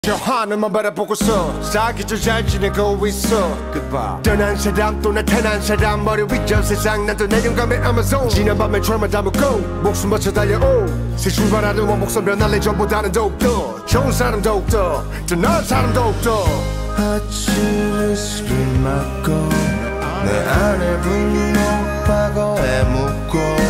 저 하늘만 바라보고서 사기도 잘 지내고 있어. 떠난 사람 또 나타난 사람 머리 위저 세상 난 또 내 영감의 아마존. 지난 밤에 철만 담고 목숨 바쳐 달려오. 새 출발하는 원목선 변할래 전보다는 더욱더 좋은 사람 더욱더 더 나은 사람 더욱더. 아침을 스킨 맞고 내 안에 분노 과거에 묻고